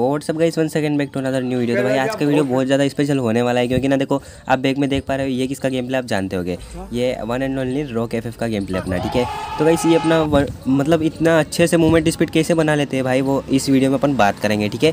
तो WhatsApp guys, 1 second back to another new video. तो भाई आज का वीडियो बहुत ज़्यादा स्पेशल होने वाला है, क्योंकि ना देखो आप बैक में देख पा रहे हो ये किसका गेम प्ले आप जानते होगे, ये one and only rock FF का गेम प्ले अपना। ठीक है, तो गाइस ये अपना मतलब इतना अच्छे से मूवमेंट स्पीड कैसे बना लेते हैं भाई, वो इस वीडियो में अपन बात करेंगे। ठीक है,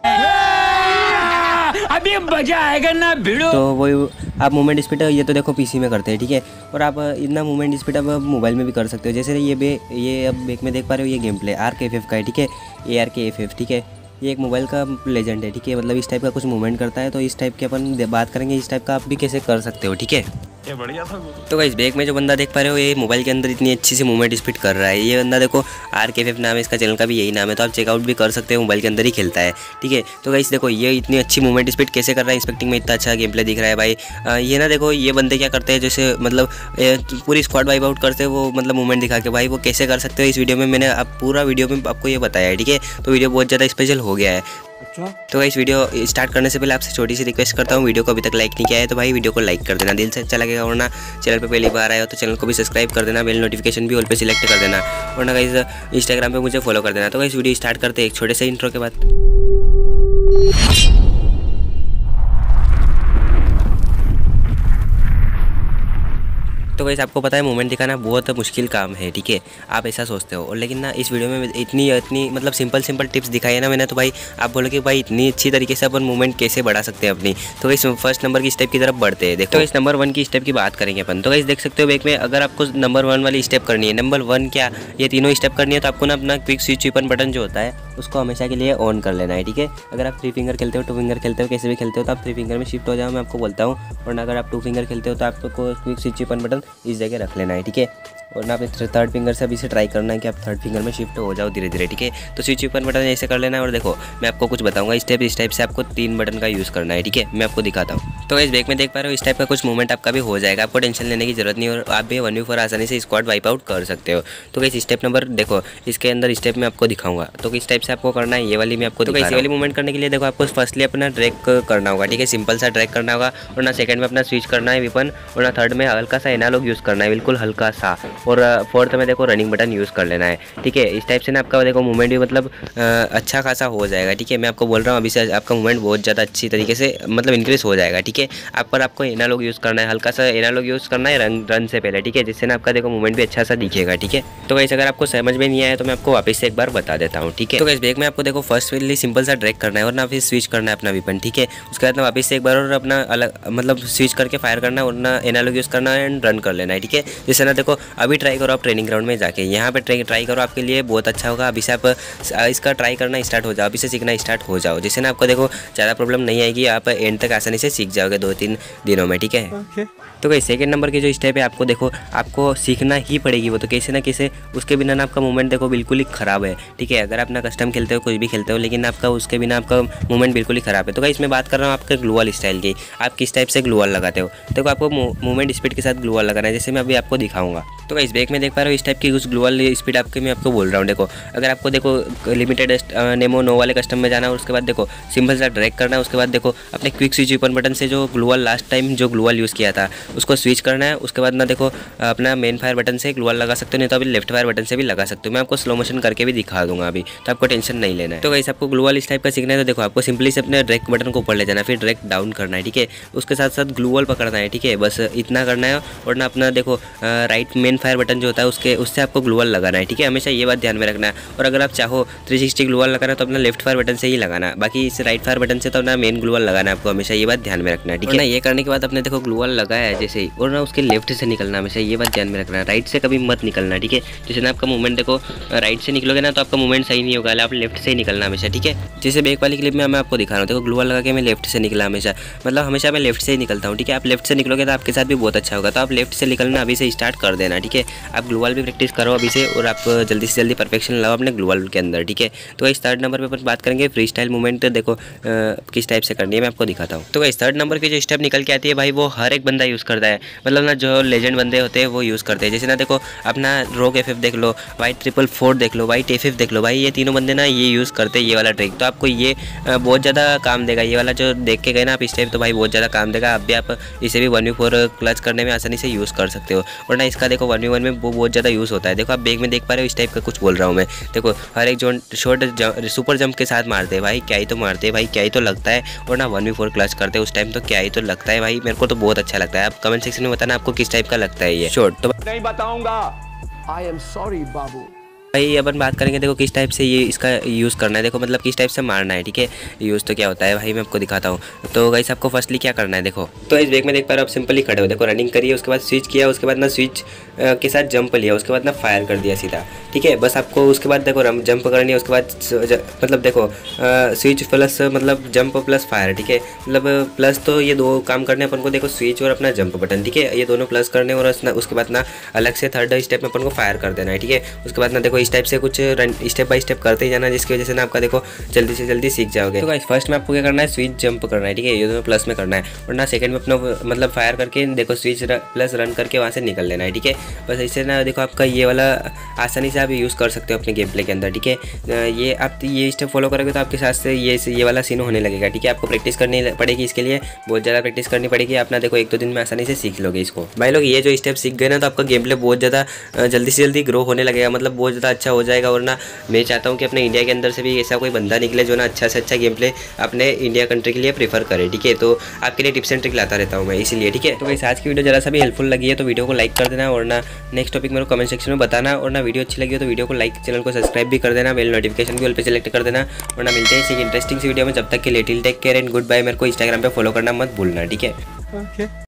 अभी मजा आएगा ना भिड़ो। तो वो आप मूवमेंट स्पीड ये तो देखो पीसी में करते हैं। ठीक है, और आप इतना मूवमेंट स्पीड आप मोबाइल में भी कर सकते हो। जैसे ये अब बैक में देख पा रहे हो ये गेम प्ले ARK-FF का है। ठीक है, ARK-FF। ठीक है, ये एक मोबाइल का लेजेंड है। ठीक है, मतलब इस टाइप का कुछ मूवमेंट करता है, तो इस टाइप के अपन बात करेंगे, इस टाइप का आप भी कैसे कर सकते हो। ठीक है, ये बढ़िया था। तो गाइस बैक में जो बंदा देख पा रहे हो ये मोबाइल के अंदर इतनी अच्छी सी मूवमेंट स्पीड कर रहा है। ये बंदा देखो ARK-FF नाम है इसका, चैनल का भी यही नाम है, तो आप चेकआउट भी कर सकते हो, मोबाइल के अंदर ही खेलता है। ठीक है, तो गाइस देखो ये इतनी अच्छी मूवमेंट स्पीड कैसे कर रहा है, इंस्पेक्टिंग में इतना अच्छा गेम प्ले दिख रहा है भाई। ये ना देखो ये बंदे क्या करते हैं, जैसे मतलब पूरी स्क्वाड वाइप आउट करते हैं वो, मतलब मूवमेंट दिखा के भाई वो कैसे कर सकते हो इस वीडियो में मैंने अब पूरा वीडियो में आपको ये बताया है। ठीक है, तो वीडियो बहुत ज़्यादा स्पेशल हो गया है। तो इस वीडियो स्टार्ट करने से पहले आपसे छोटी सी रिक्वेस्ट करता हूँ, वीडियो को अभी तक लाइक नहीं किया है तो भाई वीडियो को लाइक कर देना, दिल से अच्छा लगेगा। वरना चैनल पे पहली बार आए हो तो चैनल को भी सब्सक्राइब कर देना, बेल नोटिफिकेशन भी ऑल पे सिलेक्ट कर देना, वरना गाइस इंस्टाग्राम पे मुझे फॉलो कर देना। तो गाइस वीडियो स्टार्ट करते हैं एक छोटे से इंट्रो के बाद। तो गाइस आपको पता है मूवमेंट दिखाना बहुत मुश्किल काम है। ठीक है, आप ऐसा सोचते हो, और लेकिन ना इस वीडियो में इतनी मतलब सिंपल टिप्स दिखाई है ना मैंने, तो भाई आप बोलो कि भाई इतनी अच्छी तरीके से अपन मूवमेंट कैसे बढ़ा सकते हैं अपनी। तो गाइस फर्स्ट नंबर की स्टेप की तरफ बढ़ते हैं। देखो तो इस नंबर 1 की स्टेप की बात करेंगे अपन। तो गाइस देख सकते हो बैक में अगर आपको नंबर 1 वाली स्टेप करनी है, नंबर 1 क्या ये तीनों स्टेप करनी है, तो आपको ना अपना क्विक स्विच वेपन बटन जो होता है उसको हमेशा के लिए ऑन कर लेना है। ठीक है, अगर आप 3 फिंगर खेलते हो, 2 फिंगर खेलते हो, कैसे भी खेलते हो, तो आप 3 फिंगर में शिफ्ट हो जाओ, मैं आपको बोलता हूँ। और अगर आप 2 फिंगर खेलते हो तो आपको क्विक स्विच वेपन बटन इस जगह रख लेना है। ठीक है, और ना अपने 3rd फिंगर से अभी से ट्राई करना है कि आप 3rd फिंगर में शिफ्ट हो जाओ धीरे धीरे। ठीक है, तो स्विच वेपन बटन ऐसे कर लेना है। और देखो मैं आपको कुछ बताऊंगा, इस टाइप से आपको 3 बटन का यूज़ करना है। ठीक है, मैं आपको दिखाता हूँ। तो इस बैक में देख पा रहे हो इस टाइप का कुछ मूवमेंट आपका भी हो जाएगा, आपको टेंशन लेने की जरूरत नहीं, और आप भी 1v4 आसानी से स्क्वाड वाइप आउट कर सकते हो। तो गाइस स्टेप नंबर देखो, इसके अंदर स्टेप में आपको दिखाऊंगा, तो किस टाइप से आपको करना है ये वाली मैं आपको दिखा। वाली मूवमेंट करने के लिए देखो आपको फर्स्टली अपना ड्रैग करना होगा। ठीक है, सिंपल सा ड्रैग करना होगा, और ना सेकंड में अपना स्विच करना है वेपन, और ना 3rd में हल्का सा एनालॉग यूज़ करना है, बिल्कुल हल्का सा, और 4th में देखो रनिंग बटन यूज़ कर लेना है। ठीक है, इस टाइप से ना आपका देखो मूवमेंट भी मतलब अच्छा खासा हो जाएगा। ठीक है, मैं आपको बोल रहा हूँ अभी से आपका मूवमेंट बहुत ज़्यादा अच्छी तरीके से मतलब इंक्रीज हो जाएगा। ठीक है, आपको एनालॉग यूज़ करना है, हल्का सा एनालॉग यूज़ करना है रन से पहले। ठीक है, जिससे ना आपका देखो मूवमेंट भी अच्छा सा दिखेगा। ठीक है, तो गाइस अगर आपको समझ में नहीं आया तो मैं आपको वापस से एक बार बता देता हूँ। ठीक है, तो गाइस बैक में आपको देखो फर्स्टली सिंपल सा ड्रैग करना है, और ना फिर स्विच करना है अपना वेपन। ठीक है, उसके बाद ना वापस से एक बार और अपना अलग मतलब स्विच करके फायर करना है, और ना एनालॉग यूज़ करना है एंड रन कर लेना है। ठीक है, जैसे ना देखो अभी ट्राई करो आप ट्रेनिंग ग्राउंड में जाके, यहाँ पे ट्राई करो, आपके लिए बहुत अच्छा होगा। अभी से आप इसका ट्राई करना स्टार्ट हो जाओ, अभी से सीखना स्टार्ट हो जाओ, जिससे ना आपको देखो ज़्यादा प्रॉब्लम नहीं आएगी, आप एंड तक आसानी से सीख जाओगे 2-3 दिनों में। ठीक है, तो गाइस सेकंड नंबर की जो स्टेप है आपको देखो आपको सीखना ही पड़ेगी, वो तो कैसे ना कैसे, उसके बिना ना आपका मूवमेंट देखो बिल्कुल ही ख़राब है। ठीक है, अगर आप ना कस्टम खेलते हो कुछ भी खेलते हो, लेकिन आपका उसके बिना आपका मूवमेंट बिल्कुल ही ख़राब है। तो गाइस मैं बात कर रहा हूँ आपके ग्लूवॉल स्टाइल की, आप किस टाइप से ग्लूवॉल लगाते हो। देखो आपको मूवमेंट स्पीड के साथ ग्लूवॉल लगाना है, जैसे मैं अभी आपको दिखाऊंगा। तो गाइस बैक में देख पा रहे हो इस टाइप की कुछ ग्लूवॉल स्पीड आपके मैं आपको बोल रहा हूँ। देखो अगर आपको देखो लिमिटेड नेमो नो वाले कस्टम में जाना है, उसके बाद देखो सिंपल सा ड्रैग करना है, उसके बाद देखो अपने क्विक स्विच वेपन बटन से जो ग्लूवॉल लास्ट टाइम जो ग्लूवॉल यूज़ किया था उसको स्विच करना है। उसके बाद ना देखो अपना मेन फायर बटन से ग्लूवॉल लगा सकते हो, नहीं तो अभी लेफ्ट फायर बटन से भी लगा सकते हो। मैं आपको स्लो मोशन करके भी दिखा दूंगा अभी, तो आपको टेंशन नहीं लेना है। तो गाइस आपको ग्लूवॉल इस टाइप का सीखना है, तो देखो आपको सिंपली से अपने ड्रैग बटन को ऊपर ले जाना है, फिर ड्रैग डाउन करना है। ठीक है, उसके साथ साथ ग्लूवॉल पकड़ना है। ठीक है, बस इतना करना है, और ना अपना देखो राइट मेन फायर बटन जो होता है उससे आपको ग्लूवॉल लगाना है। ठीक है, हमेशा ये बात ध्यान में रखना है। और अगर आप चाहो 360 ग्लूवॉल लगाना है तो अपना लेफ्ट फायर बटन से ही लगाना, बाकी इस राइट फायर बटन से तो अपना मेन ग्लूवॉल लगाना है आपको, हमेशा ये बात ध्यान में रखना है। ठीक है ना, ये करने के बाद अपने देखो ग्लूवॉल लगाया है जैसे ही, और ना उसके लेफ्ट से निकलना, हमेशा ये बात ध्यान में रखना है, राइट से कभी मत निकलना। ठीक है, जैसे ना आपका मूवमेंट देखो राइट से निकलोगे ना तो आपका मूवमेंट सही नहीं होगा, आप लेफ्ट से ही निकलना हमेशा। ठीक है, जैसे बैक वाली क्लिप में मैं आपको दिखा रहा हूँ, देखो ग्लूवॉल लगा के मैं लेफ्ट से निकला हमेशा, मतलब हमेशा मैं लेफ्ट से ही निकलता हूँ। ठीक है, आप लेफ्ट से निकलोगे तो आपके साथ भी बहुत अच्छा होगा, तो आप लेफ्ट से निकलना अभी से स्टार्ट कर देना। ठीक है, आप ग्लूवॉल भी प्रैक्टिस करो अभी से, और आप जल्दी से जल्दी परफेक्शन लाओ अपने ग्लूवॉल के अंदर। ठीक है, तो इस 3rd नंबर पे अपन बात करेंगे फ्री स्टाइल मूवमेंट, देखो किस टाइप से करनी है मैं आपको दिखाता हूँ। तो इस 3rd नंबर की जो स्टेप निकल के आती है भाई, वो हर एक बंदा यूज़ करता है, मतलब ना जो लेजेंड बंदे होते हैं वो यूज़ करते हैं। जैसे ना देखो अपना रॉक FF देख लो, वाइट 444 देख लो, वाइट FF देख लो, भाई ये तीनों बंदे ना ये यूज़ करते हैं ये वाला ट्रिक, तो आपको ये बहुत ज़्यादा काम देगा। ये वाला जो देख के गए ना आप इस टाइप, तो भाई बहुत ज़्यादा काम देगा। अब भी आप इसे भी 1v4 क्लच करने में आसानी से यूज़ कर सकते हो, वरना इसका देखो 1v1 में वो बहुत ज़्यादा यूज़ होता है। देखो आप बैग में देख पा रहे हो, इस टाइप का कुछ बोल रहा हूँ मैं। देखो हर एक जोन शॉट सुपर जंप के साथ मारते हैं भाई, क्या ही तो मारते हैं भाई, क्या ही तो लगता है। और ना 1v4 क्लच करते हैं उस टाइम, तो क्या ही तो लगता है भाई, मेरे को तो बहुत अच्छा लगता है। आप कमेंट सेक्शन में बताना आपको किस टाइप का लगता है ये शॉट। तो नहीं बताऊंगा। I am sorry, बाबू। भाई अपन बात करेंगे देखो किस टाइप से ये इसका यूज़ करना है, देखो मतलब किस टाइप से मारना है, ठीक है। यूज़ तो क्या होता है भाई, मैं आपको दिखाता हूँ। तो गाइस आपको फर्स्टली क्या करना है, देखो तो इस बैग में देख पा रहे हो आप सिंपली खड़े हो, देखो रनिंग करिए, उसके बाद स्विच किया, उसके बाद ना स्विच के साथ जंप लिया, उसके बाद ना फायर कर दिया सीधा, ठीक है। बस आपको उसके बाद देखो जंप करनी है, उसके बाद मतलब देखो स्विच प्लस मतलब जंप प्लस फायर, ठीक है। मतलब प्लस तो ये दो काम करने अपन को, देखो स्विच और अपना जंप बटन, ठीक है, ये दोनों प्लस करने, और उसके बाद ना अलग से थर्ड स्टेप में अपन को फायर कर देना है, ठीक है। उसके बाद ना देखो इस टाइप से कुछ स्टेप बाय स्टेप करते ही जाना, जिसकी वजह से ना आपका देखो जल्दी से जल्दी सीख जाओगे। तो गाइस फर्स्ट में आपको क्या करना है, स्विच जंप करना है, ठीक है, ये दोनों प्लस में करना है। और ना सेकंड में अपना मतलब फायर करके देखो स्विच प्लस रन करके वहाँ से निकल लेना है, ठीक है। बस इससे ना देखो आपका ये वाला आसानी से आप यूज़ कर सकते हो अपने गेम प्ले के अंदर, ठीक है। ये आप ये स्टेप फॉलो करोगे तो आपके साथ से ये वाला सीन होने लगेगा, ठीक है। आपको प्रैक्टिस करनी पड़ेगी, इसके लिए बहुत ज़्यादा प्रैक्टिस करनी पड़ेगी। अपना देखो 1-2 दिन में आसानी से सीख लोगे इसको। भाई लोग ये जो स्टेप सीख गए ना, तो आपका गेम प्ले बहुत ज़्यादा जल्दी से जल्दी ग्रो होने लगेगा, मतलब बहुत ज़्यादा अच्छा हो जाएगा। और ना मैं चाहता हूँ कि अपने इंडिया के अंदर से भी ऐसा कोई बंदा निकले जो ना अच्छा से अच्छा गेम प्ले अपने इंडिया कंट्री के लिए प्रीफर करे, ठीक है। तो आपके लिए टिप्स एंड ट्रिक लाता रहता हूँ मैं, इसीलिए, ठीक है। तो गाइस आज की वीडियो जरा सा भी हेल्पफुल लगी है तो वीडियो को लाइक कर देना, और ना नेक्स्ट टॉपिक मेरे को कमेंट सेक्शन में बताना। और ना वीडियो अच्छी लगी हो तो वीडियो को लाइक, चैनल को सब्सक्राइब भी कर देना, बेल नोटिफिकेशन भी ऑल पे सेलेक्ट कर देना। और ना मिलते हैं इसी इंटरेस्टिंग सी वीडियो में, जब तक के लिए till take care and good bye. मेरे को इंस्टाग्राम पे फॉलो करना मत भूलना, ठीक है।